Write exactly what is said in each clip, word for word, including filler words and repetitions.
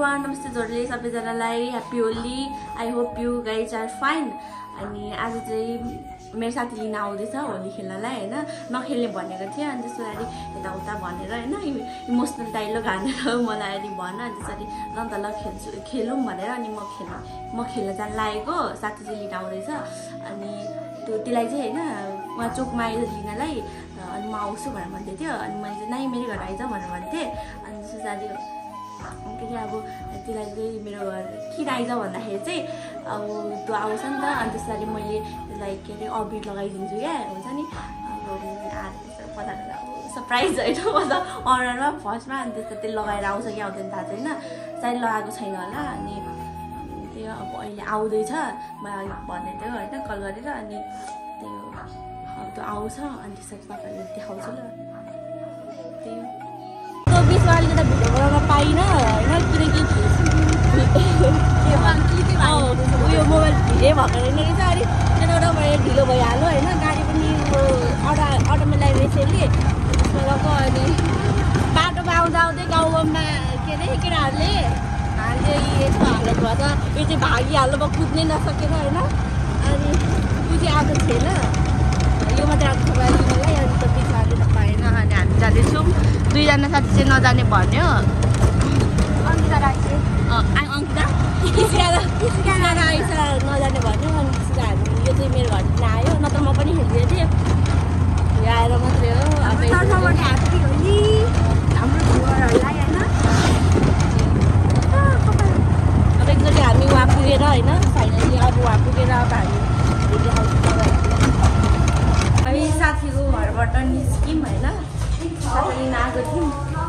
everyone, namaste jorle सबैजनालाई happy Holi. I hope you guys are fine. अनि आज चाहिँ मेरो साथी लिन आउँदैछ होली खेल्नलाई हैन. नखेल्ने भनेको थिएँ अनि त्यसपछि यताउता भनेर हैन इमोसनल डायलग हानेर मलाई अनि भन अनि त्यसपछि ल त ल खेल्छु खेलौँ भनेर अनि म खेल्न म खेल्न जान लागेको. साथी चाहिँ लिन आउँदैछ अनि त्यो त्यसलाई चाहिँ हैन उहाँ चोकमा आएर लिनलाई अनि म आउँछु भनेर भन्दै थियो. अनि मैले चाहिँ नाइ मेरो घर आइज भनेर भन्थेँ. अनि त्यसपछि के अरे अब त्यसलाई चाहिँ मेरो घर किन आइज भन्दाखेरि चाहिँ अब त्यो आउँछ नि त. अनि त्यसरी मैले त्यसलाई के अरे अबिर लगाइदिन्छु क्या हुन्छ नि अब पचाएर सरप्राइज होइन मतलब अनुहारमा फर्स्टमा. अनि त्यस्तो त्यो लगाएर आउँछ कि आउँदैन थाहा छैन. सायद लगाएको छैन होला. अनि त्यो अब अहिले आउँदैछ मलाई भन्दै थियो होइन कल गरेर. अनि त्यो अब त्यो आउँछ अनि त्यसरी तपाईँहरूले देखाउँछु ल. त्यही त्यो बिचमा अलिकति भिडियो बनाउन पाइनँ होइन किनकि उयो मोबाइल भिडियो भएको रहेन रहेछ. अलिक त्यहाँबाट ढिलो भइहाल्यो होइन. गाडी पनि अटो अटोमा ल्याइरहेछ कि त्यसमा गएको. अनि बाटोमा आउँदा आउँदै गाउँ गाउँमा के अरे केटाहरूले हामीले यस्तो हालत भएछ. यो चाहिँ भागिहाल्नु म कुद्नै नसकेर होइन. अनि त्यो चाहिँ आएको थिएन. यो मात्रै आएको छ मलाई. अनि त बिचराले त पाएन. अनि हामी जाँदैछौँ. दुईजना साथी चाहिँ नजाने भन्यो. अङ्किता राख्छु अङ्किता आइस नजाने भन्यो. अनि त्यसरी हामी यो चाहिँ मेरो घरतिर आयो. नत्र म पनि खेल्दै थिएँ. यो आएर मात्रै हो. अब ह्याप्पी होली हाम्रो घरहरूलाई होइन. अब एकचोटि हामी उहाँ पुगेर होइन फाइनली अब उहाँ पुगेर अब हामी हामी साथीको घरबाट निस्क्यौँ होइन. साथी लिन आएको थियौँ.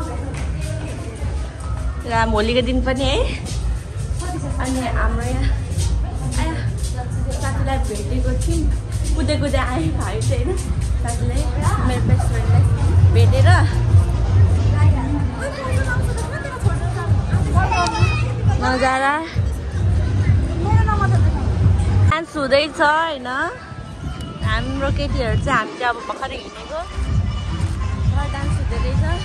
र होलीको दिन पनि है. अनि हाम्रो यहाँ आयो साथीलाई भेटेको थियौँ. कुदै कुदै आयो भाइ चाहिँ होइन. साथीलाई मेरो बेस्ट फ्रेन्डलाई भेटेर नजारा डान्स हुँदैछ होइन. हाम्रो केटीहरू चाहिँ हामी चाहिँ अब भर्खरै हिँडेको डान्स हुँदै रहेछ.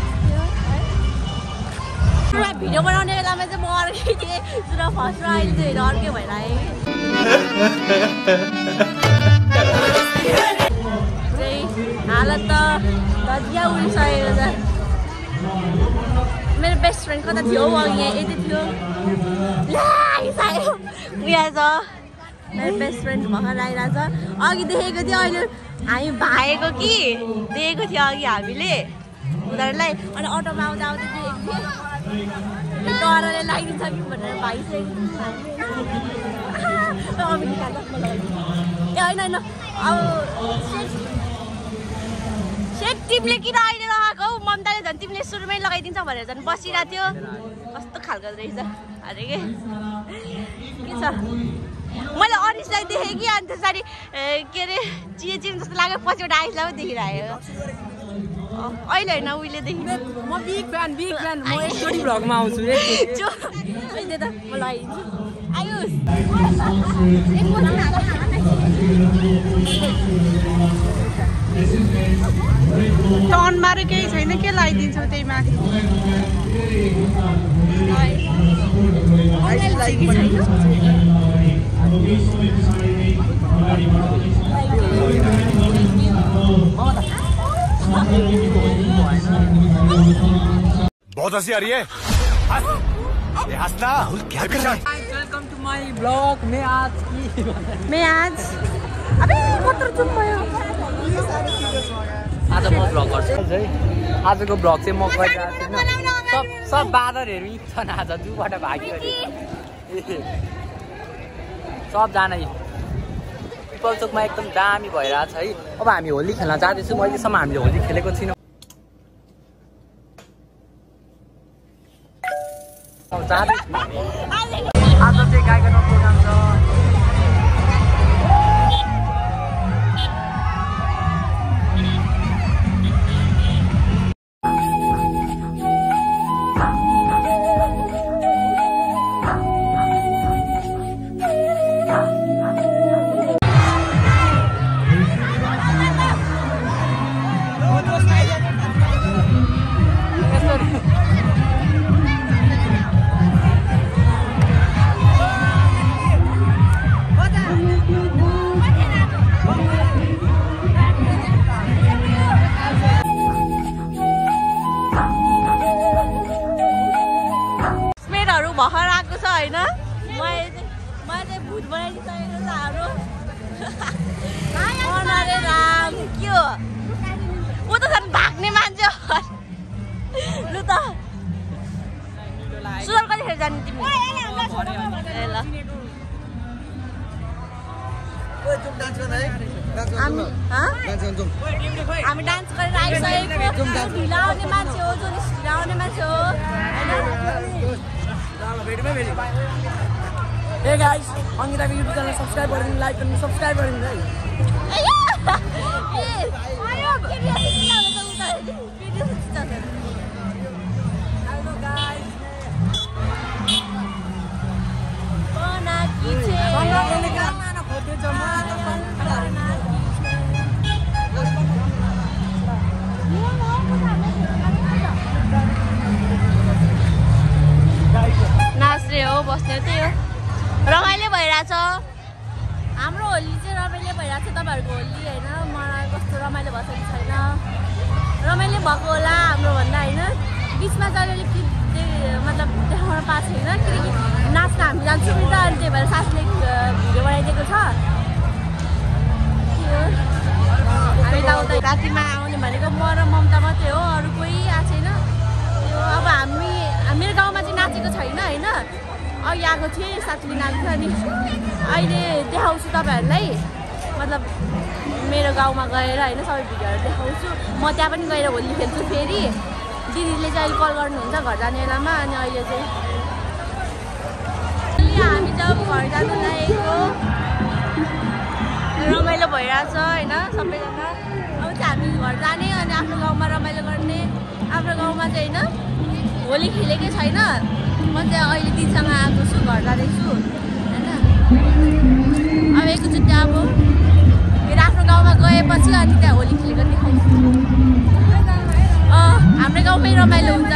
भिडियो बनाउने बेलामा चाहिँ म अर्कै थिएँ. तर फर्स्टमा अहिले चाहिँ अर्कै भइरहेको चाहिँ हालत त धजिया उडिसकेको छ. मेरो बेस्ट फ्रेन्ड कता थियो हौ अघि यहाँ यति थियो लागिसक्यो. उयो छ मेरो बेस्ट फ्रेन्ड भर्खर आइरहेछ. अघि देखेको थियो अहिले हामी भागेको कि देखेको थियो अघि हामीले उनीहरूलाई. अनि अटोमा आउँदा आउँदै देखेको थियो. डरले लगाइदिन्छ कि भनेर भागिसकेको ए होइन होइन. अब सेट तिमीले किन अहिले लगाएको हौ. ममताले झन् तिमीले सुरुमै लगाइदिन्छ भनेर झन् बसिरहेको थियो. कस्तो खालको रहेछ अरे के के छ. मैले अनिसलाई देखेँ कि अनि त्यसरी के अरे चिने चिने जस्तो लाग्यो. पछिबाट आइसलाई पनि देखिरहेको अहिले होइन उहिलेदेखि. म बिग फ्यान बिग फ्यान. म एकचोटि भ्लगमा आउँछु अहिले त म लगाइदिन्छु. आयुष टर्नबारे केही छैन के लगाइदिन्छौ त्यही माथि. बहुत हंसी आ रही है. हंसना क्या कर रहा है. Welcome to my blog. मैं आज की मैं आज अबे कत्रो चुप भयो. आज म ब्लग गर्छु है. आजको ब्लग चाहिँ म गरिरहेको छु. सब सब बाँदरहरू छन् आज. दुबाट भाग्यो सबजना पिपल चोकमा एकदम दामी भइरहेछ है. अब हामी होली खेल्न जाँदैछौँ. अहिलेसम्म हामीले होली खेलेको छैनौँ. आज चाहिँ गाईको प्रोग्राम छ. भर्खर आएको छ होइन मैले मैले भुत बनाइदिइसकेको छ हाम्रो अरे राम के हो ऊ त झन् भाग्ने मान्छे हो लु त सुरल कतिखेर जाने तिमी ए ल हामी डान्स गरेर आइसकेको ढिला आउने मान्छे हो जो ढिला आउने मान्छे हो Hey guys, Angita YouTube channel subscribe and like and subscribe and like. Hello guys. नाच्ने हो बस्ने त्यही हो रमाइलो भइरहेछ हाम्रो होली चाहिँ रमाइलो भइरहेछ तपाईँहरूको होली होइन मलाई कस्तो रमाइलो भएको छैन रमाइलो भएको होला हाम्रो भन्दा होइन बिचमा चाहिँ अलिकति मतलब देखाउन पाएको छैन किनकि नाच्न हामी जान्छौँ नि त अनि त्यही भएर सासले भिडियो बनाइदिएको छ हामी त उता रातिमा आउने भनेको म र ममता मात्रै हो अरू कोही आएको छैन अब हामी मेरो गाउँमा चाहिँ नाचेको छैन होइन अघि आएको थिएँ साथीले नाच्छ अनि अहिले देखाउँछु तपाईँहरूलाई मतलब मेरो गाउँमा गएर होइन सबै भिडियोहरू देखाउँछु म त्यहाँ पनि गएर होली खेल्छु फेरि दिदीले चाहिँ अहिले कल गर्नुहुन्छ घर जाने बेलामा अनि अहिले चाहिँ हामी जब घर जानु लागेको रमाइलो भइरहेछ होइन सबैजना अब चाहिँ हामी घर जाने अनि आफ्नो गाउँमा रमाइलो गर्ने आफ्नो गाउँमा चाहिँ होइन होली खेलेकै छैन म चाहिँ अहिले दिदीसँग आएको छु घर जाँदैछु होइन अब एकचोटि अब फेरि आफ्नो गाउँमा गएपछि अनि त्यहाँ होली खेलेको देखाउँछु अँ हाम्रो गाउँमै रमाइलो हुन्छ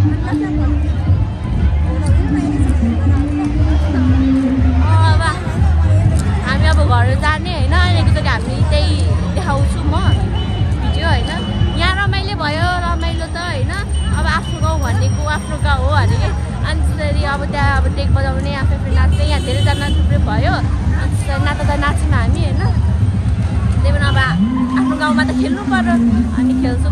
अब हामी अब घर जाने होइन एकचोटि हामी त्यही देखाउँछु म भिडियो होइन यहाँ रमाइलो भयो रमाइलो त होइन अब आफ्नो गाउँ भनेको आफ्नो गाउँ हो भने अनि त्यसरी अब त्यहाँ अब डेक बजाउने आफै आफै नाच्ने यहाँ धेरैजना थुप्रै भयो अनि त्यसरी नाच्दा त नाच्यौँ हामी होइन त्यही पनि अब आफ्नो गाउँमा त खेल्नु पर्यो अनि खेल्छौँ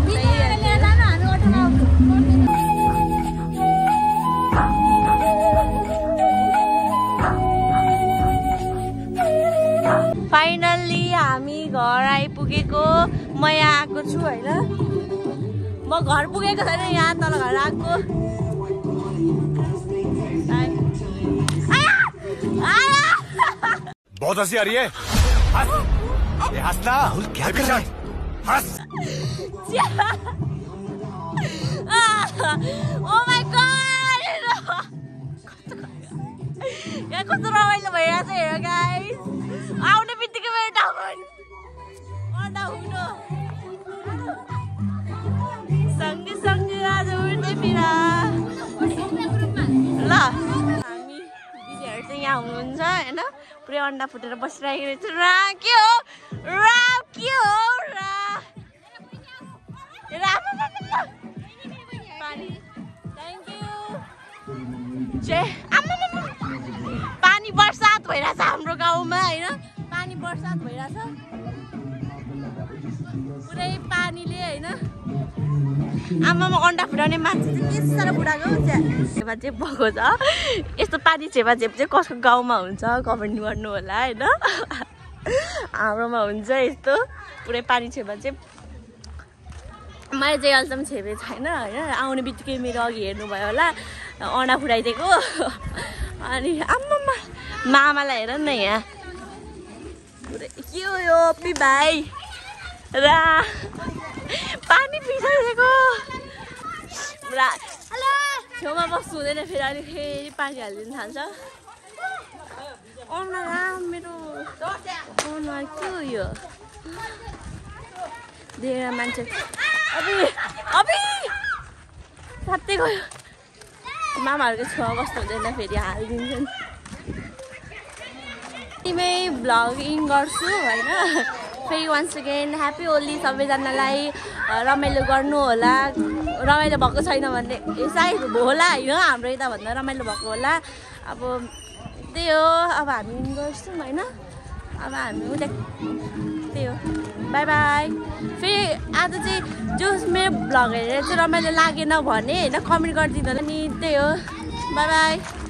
फाइनल्ली हामी घर आइपुगेको म यहाँ आएको छु होइन म घर पुगेको छैन यहाँ तल घर आएको बहुत हंसी आ रही है हंस ये हंसना क्या कर रहा है हंस ओ माय गॉड यहाँ कस्तो रमाइलो भइरहेछ हेर गाइस आउने बित्तिकै मेरो डाउन अन्डा हुनु सँगै सँगै आज उड्दै फिरा ल हामी दिदीहरू चाहिँ यहाँ हुनुहुन्छ होइन पुरै अन्डा फुटेर बसिरहेको रहेछ रा के हो रा के हो रा पानी थ्याङ्क यू पानी बर्सात भइरहेछ हाम्रो गाउँमा होइन पानी बर्सात भइरहेछ पुरै पानीले होइन आमामा अन्डा फुटाउने मान्छे चाहिँ के साह्रो बुढाको छेपा चेप भएको छ यस्तो पानी छेपा चेप चाहिँ कसको गाउँमा हुन्छ कमेन्ट गर्नु होला होइन हाम्रोमा हुन्छ यस्तो पुरै पानी छेपा चेप मैले चाहिँ अहिलेसम्म छेपे छैन होइन आउने बित्तिकै मेरो अघि हेर्नुभयो होला अन्डा फुटाइदिएको अनि आम्मामा मामालाई हेर न यहाँ पुरै के हो यो पि भाइ रा पानी पिसाइदिएको रा छेउमा बस्नु हुँदैन फेरि अनि फेरि पानी हालिदिनु थाल्छ अनुहार राम मेरो अनुहार के हो यो देखेर मान्छे अबि अबि साथै गयो मामाहरूको छेउमा बस्नु हुँदैन फेरि हालिदिन्छन् तिमी भ्लगिङ गर्छु होइन फेरि वान्स अगेन ह्याप्पी होली सबैजनालाई रमाइलो गर्नु होला रमाइलो भएको छैन भने सायद होला होइन हाम्रो यता भन्दा रमाइलो भएको होला अब त्यही हो अब हामी गर्छौँ होइन अब हामी उता त्यही हो बाई बाई फेरि आज चाहिँ जो मेरो भ्लग हेरेर चाहिँ रमाइलो लागेन भने होइन कमेन्ट गरिदिनु होला नि त्यही हो बाई बाई